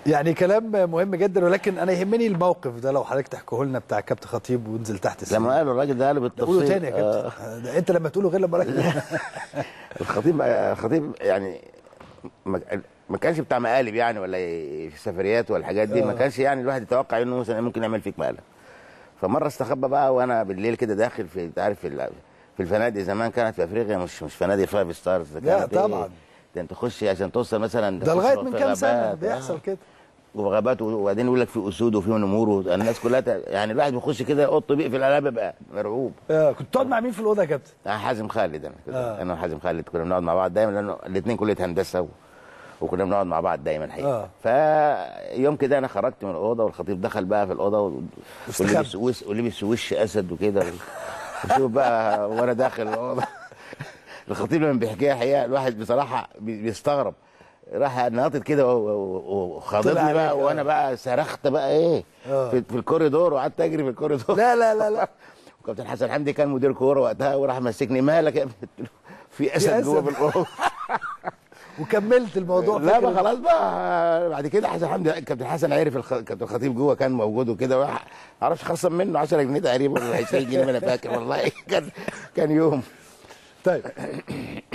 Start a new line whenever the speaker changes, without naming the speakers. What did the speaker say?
يعني كلام مهم جدا، ولكن انا يهمني الموقف ده لو حضرتك تحكيه لنا بتاع كابتن خطيب ونزل تحت السن.
لما قالوا الراجل ده قاله بالتفصيل.
قوله تاني يا كابتن. ده انت لما تقوله غير لما
الخطيب يعني ما كانش بتاع مقالب يعني، ولا في سفريات ولا الحاجات دي. ما كانش يعني الواحد يتوقع انه مثلا ممكن يعمل فيك مقلب. فمره استخبى بقى وانا بالليل كده داخل في، انت عارف في الفنادق زمان كانت في افريقيا مش فنادق 5 ستارز.
لا طبعا.
ده انت تخش عشان توصل مثلا
ده لغايه من كام سنه بيحصل كده.
وغابات، وبعدين يقول لك في اسود وفي نمور، الناس كلها يعني الواحد بيخش كده اوضه بيقفل الالعاب بيبقى مرعوب.
كنت تقعد مع مين في الاوضه يا كابتن؟
حازم خالد. انا وحازم خالد كنا بنقعد مع بعض دايما، لانه الاثنين كليه هندسه وكنا بنقعد مع بعض دايما الحقيقه. فيوم كده انا خرجت من الاوضه والخطيب دخل بقى في الاوضه ولبس وش اسد وكده. وشوف بقى وانا داخل الاوضه الخطيب لما بيحكيها الحقيقه الواحد بصراحه بيستغرب. راح ناطط كده وخاضتني بقى، وانا بقى صرخت بقى ايه في الكوريدور، وقعدت اجري في الكوريدور.
لا
وكابتن حسن حمدي كان مدير كوره وقتها، وراح ماسكني. مالك يا ابني؟ في اسد جوه في الاوضه.
وكملت الموضوع.
لا بقى خلاص بقى بعد كده حسن حمدي كابتن حسن عرف كابتن الخطيب جوه كان موجود وكده، ما اعرفش خصم منه 10 جنيه تقريبا ولا 20 جنيه، انا فاكر والله. كان يوم.
طيب